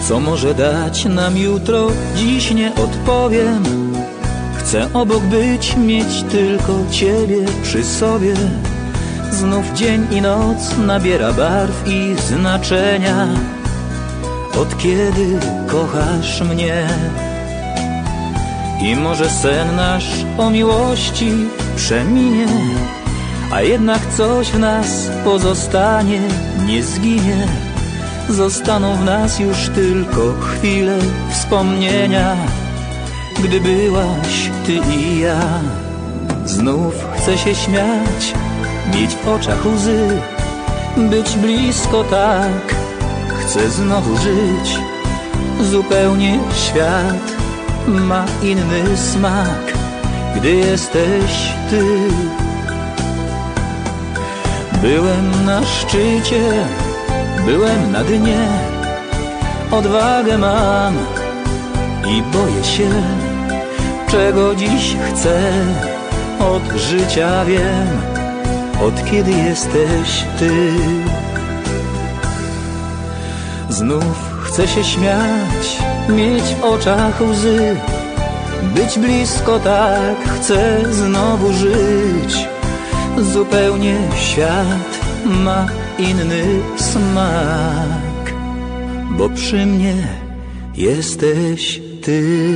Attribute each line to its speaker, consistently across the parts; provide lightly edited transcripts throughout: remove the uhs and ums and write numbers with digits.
Speaker 1: Co może dać nam jutro, dziś nie odpowiem. Chcę obok być, mieć tylko Ciebie przy sobie. Znów dzień i noc nabiera barw i znaczenia. Od kiedy kochasz mnie? I może sen nasz o miłości przeminie, a jednak coś w nas pozostanie, nie zginie. Zostaną w nas już tylko chwile wspomnienia, gdy byłaś Ty i ja. Znów chcę się śmiać, mieć w oczach łzy, być blisko tak. Chcę znowu żyć, zupełnie świat ma inny smak, gdy jesteś Ty. Byłem na szczycie, byłem na dnie, odwagę mam i boję się, czego dziś chcę. Od życia wiem, od kiedy jesteś Ty. Znów chcę się śmiać, mieć w oczach łzy, być blisko tak. Chcę znowu żyć, zupełnie świat ma inny smak, bo przy mnie jesteś Ty.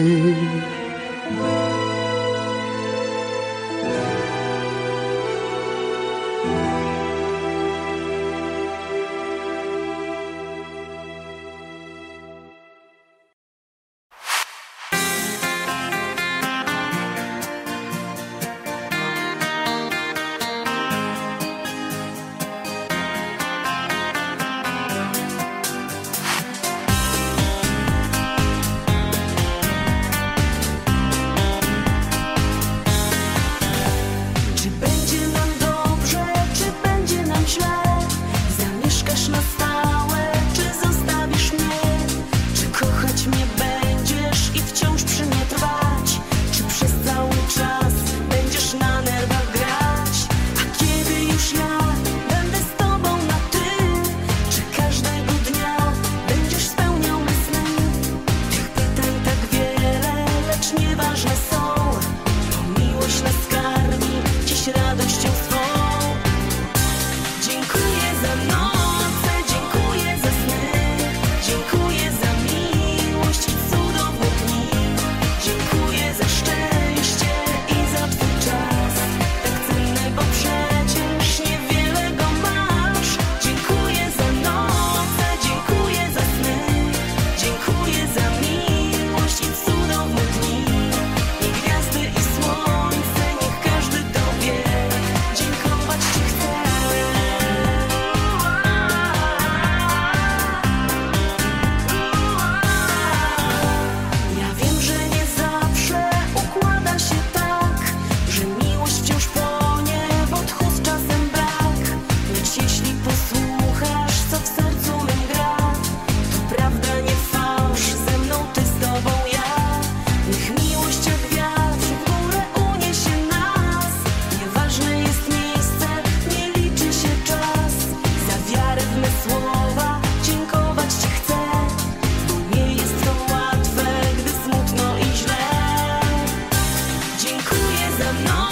Speaker 2: Dziękuję za mną.